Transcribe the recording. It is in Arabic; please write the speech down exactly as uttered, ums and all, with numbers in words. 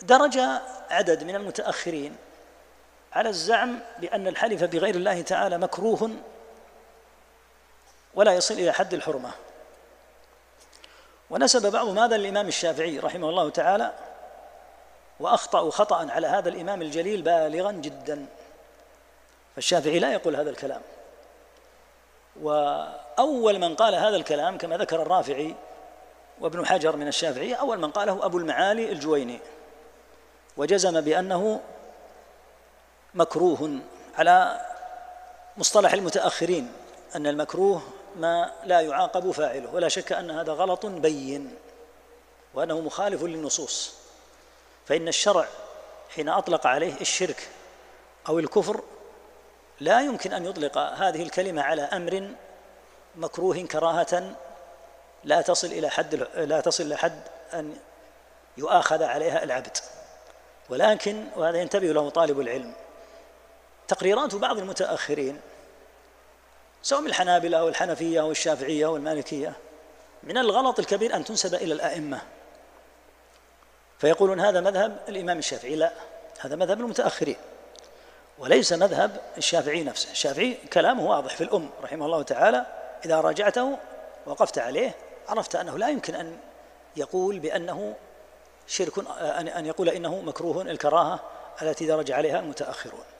درج عدد من المتأخرين على الزعم بأن الحلف بغير الله تعالى مكروه ولا يصل إلى حد الحرمة، ونسب بعضهم هذا للإمام الشافعي رحمه الله تعالى، وأخطأوا خطأ على هذا الإمام الجليل بالغا جدا، فالشافعي لا يقول هذا الكلام. وأول من قال هذا الكلام كما ذكر الرافعي وابن حجر من الشافعية، أول من قاله أبو المعالي الجويني، وجزم بأنه مكروه على مصطلح المتأخرين، أن المكروه ما لا يعاقب فاعله، ولا شك أن هذا غلط بين وأنه مخالف للنصوص، فإن الشرع حين أطلق عليه الشرك أو الكفر لا يمكن أن يطلق هذه الكلمة على أمر مكروه كراهة لا تصل إلى حد لا تصل لحد أن يؤاخذ عليها العبد. ولكن وهذا ينتبه له طالب العلم، تقريرات بعض المتأخرين سواء من الحنابلة أو الحنفية أو الشافعية أو المالكية من الغلط الكبير أن تنسب إلى الأئمة، فيقولون هذا مذهب الإمام الشافعي. لا، هذا مذهب المتأخرين وليس مذهب الشافعي نفسه. الشافعي كلامه واضح في الأم رحمه الله تعالى، إذا راجعته وقفت عليه عرفت أنه لا يمكن أن يقول بأنه شرك، أن يقول إنه مكروه الكراهة التي درج عليها المتأخرون.